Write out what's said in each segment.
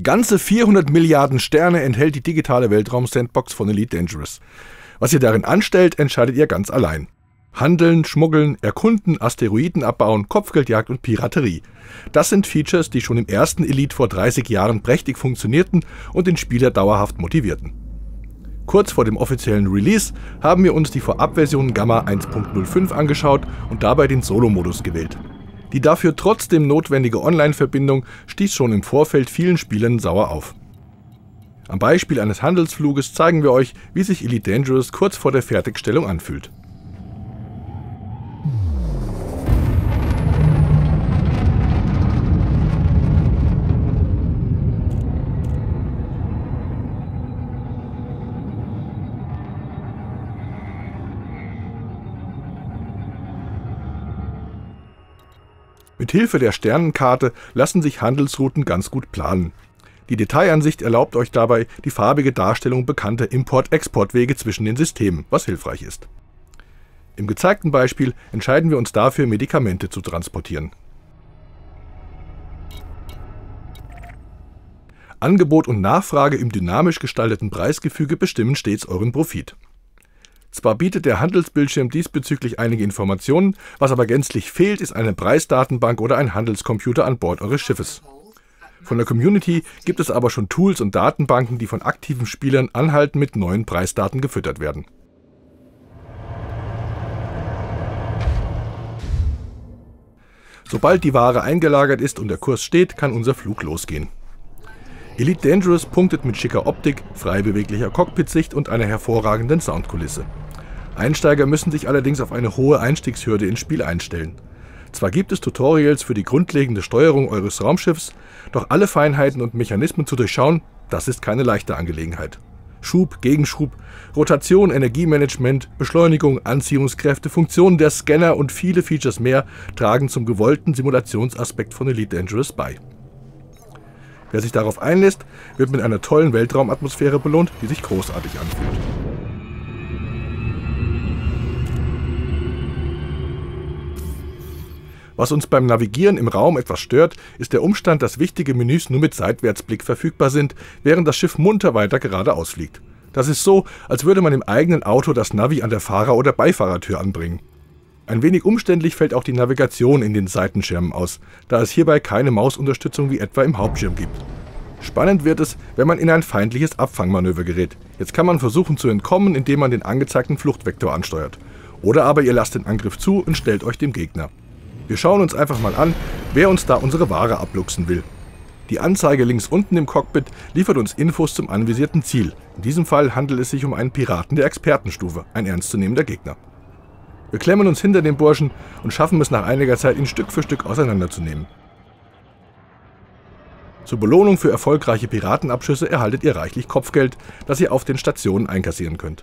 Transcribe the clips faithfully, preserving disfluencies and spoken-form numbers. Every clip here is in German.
Ganze vierhundert Milliarden Sterne enthält die digitale Weltraum-Sandbox von Elite Dangerous. Was ihr darin anstellt, entscheidet ihr ganz allein. Handeln, schmuggeln, erkunden, Asteroiden abbauen, Kopfgeldjagd und Piraterie. Das sind Features, die schon im ersten Elite vor dreißig Jahren prächtig funktionierten und den Spieler dauerhaft motivierten. Kurz vor dem offiziellen Release haben wir uns die Vorabversion Gamma eins Punkt null fünf angeschaut und dabei den Solo-Modus gewählt. Die dafür trotzdem notwendige Online-Verbindung stieß schon im Vorfeld vielen Spielern sauer auf. Am Beispiel eines Handelsfluges zeigen wir euch, wie sich Elite Dangerous kurz vor der Fertigstellung anfühlt. Mit Hilfe der Sternenkarte lassen sich Handelsrouten ganz gut planen. Die Detailansicht erlaubt euch dabei die farbige Darstellung bekannter Import-Export-Wege zwischen den Systemen, was hilfreich ist. Im gezeigten Beispiel entscheiden wir uns dafür, Medikamente zu transportieren. Angebot und Nachfrage im dynamisch gestalteten Preisgefüge bestimmen stets euren Profit. Zwar bietet der Handelsbildschirm diesbezüglich einige Informationen, was aber gänzlich fehlt, ist eine Preisdatenbank oder ein Handelscomputer an Bord eures Schiffes. Von der Community gibt es aber schon Tools und Datenbanken, die von aktiven Spielern anhaltend mit neuen Preisdaten gefüttert werden. Sobald die Ware eingelagert ist und der Kurs steht, kann unser Flug losgehen. Elite Dangerous punktet mit schicker Optik, frei beweglicher Cockpitsicht und einer hervorragenden Soundkulisse. Einsteiger müssen sich allerdings auf eine hohe Einstiegshürde ins Spiel einstellen. Zwar gibt es Tutorials für die grundlegende Steuerung eures Raumschiffs, doch alle Feinheiten und Mechanismen zu durchschauen, das ist keine leichte Angelegenheit. Schub, Gegenschub, Rotation, Energiemanagement, Beschleunigung, Anziehungskräfte, Funktionen der Scanner und viele Features mehr tragen zum gewollten Simulationsaspekt von Elite Dangerous bei. Wer sich darauf einlässt, wird mit einer tollen Weltraumatmosphäre belohnt, die sich großartig anfühlt. Was uns beim Navigieren im Raum etwas stört, ist der Umstand, dass wichtige Menüs nur mit Seitwärtsblick verfügbar sind, während das Schiff munter weiter geradeaus fliegt. Das ist so, als würde man im eigenen Auto das Navi an der Fahrer- oder Beifahrertür anbringen. Ein wenig umständlich fällt auch die Navigation in den Seitenschirmen aus, da es hierbei keine Mausunterstützung wie etwa im Hauptschirm gibt. Spannend wird es, wenn man in ein feindliches Abfangmanöver gerät. Jetzt kann man versuchen zu entkommen, indem man den angezeigten Fluchtvektor ansteuert. Oder aber ihr lasst den Angriff zu und stellt euch dem Gegner. Wir schauen uns einfach mal an, wer uns da unsere Ware abluchsen will. Die Anzeige links unten im Cockpit liefert uns Infos zum anvisierten Ziel. In diesem Fall handelt es sich um einen Piraten der Expertenstufe, ein ernstzunehmender Gegner. Wir klemmen uns hinter dem Burschen und schaffen es nach einiger Zeit, ihn Stück für Stück auseinanderzunehmen. Zur Belohnung für erfolgreiche Piratenabschüsse erhaltet ihr reichlich Kopfgeld, das ihr auf den Stationen einkassieren könnt.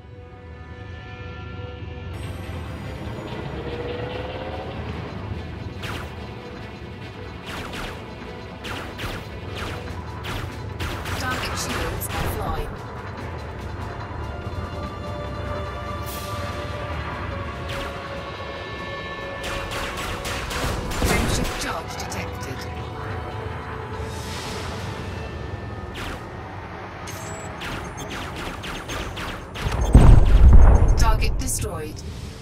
Destroyed.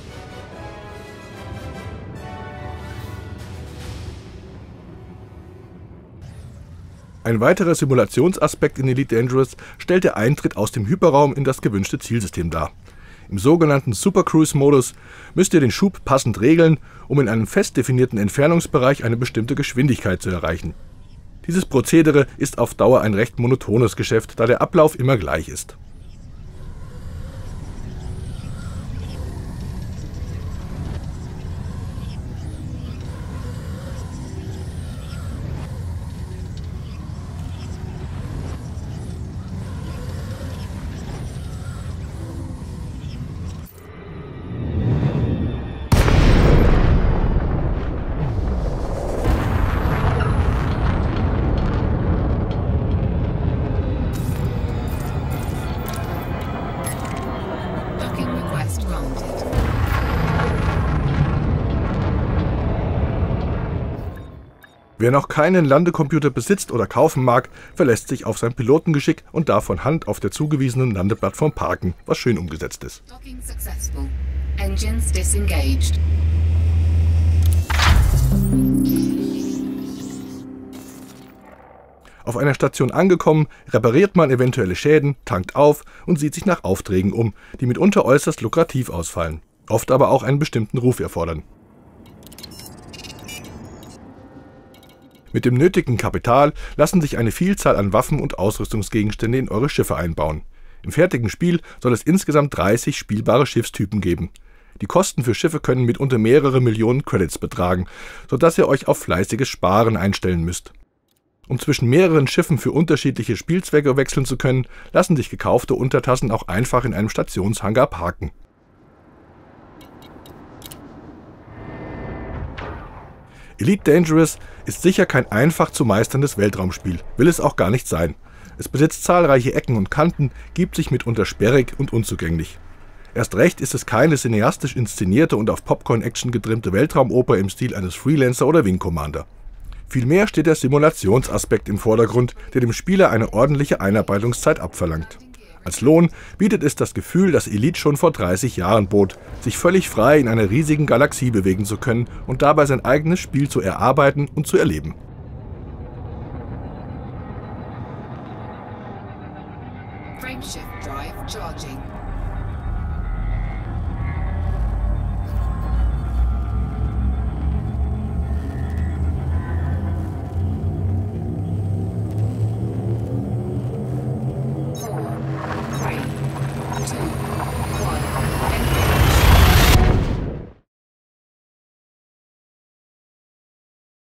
Ein weiterer Simulationsaspekt in Elite Dangerous stellt der Eintritt aus dem Hyperraum in das gewünschte Zielsystem dar. Im sogenannten Super Cruise-Modus müsst ihr den Schub passend regeln, um in einem fest definierten Entfernungsbereich eine bestimmte Geschwindigkeit zu erreichen. Dieses Prozedere ist auf Dauer ein recht monotones Geschäft, da der Ablauf immer gleich ist. Wer noch keinen Landecomputer besitzt oder kaufen mag, verlässt sich auf sein Pilotengeschick und darf von Hand auf der zugewiesenen Landeplattform parken, was schön umgesetzt ist. Docking successful. Engines disengaged. Auf einer Station angekommen, repariert man eventuelle Schäden, tankt auf und sieht sich nach Aufträgen um, die mitunter äußerst lukrativ ausfallen, oft aber auch einen bestimmten Ruf erfordern. Mit dem nötigen Kapital lassen sich eine Vielzahl an Waffen und Ausrüstungsgegenstände in eure Schiffe einbauen. Im fertigen Spiel soll es insgesamt dreißig spielbare Schiffstypen geben. Die Kosten für Schiffe können mitunter mehrere Millionen Credits betragen, sodass ihr euch auf fleißiges Sparen einstellen müsst. Um zwischen mehreren Schiffen für unterschiedliche Spielzwecke wechseln zu können, lassen sich gekaufte Untertassen auch einfach in einem Stationshangar parken. Elite Dangerous ist sicher kein einfach zu meisterndes Weltraumspiel, will es auch gar nicht sein. Es besitzt zahlreiche Ecken und Kanten, gibt sich mitunter sperrig und unzugänglich. Erst recht ist es keine cineastisch inszenierte und auf Popcorn-Action getrimmte Weltraumoper im Stil eines Freelancer oder Wing Commander. Vielmehr steht der Simulationsaspekt im Vordergrund, der dem Spieler eine ordentliche Einarbeitungszeit abverlangt. Als Lohn bietet es das Gefühl, das Elite schon vor dreißig Jahren bot, sich völlig frei in einer riesigen Galaxie bewegen zu können und dabei sein eigenes Spiel zu erarbeiten und zu erleben. Frameshift drive charging.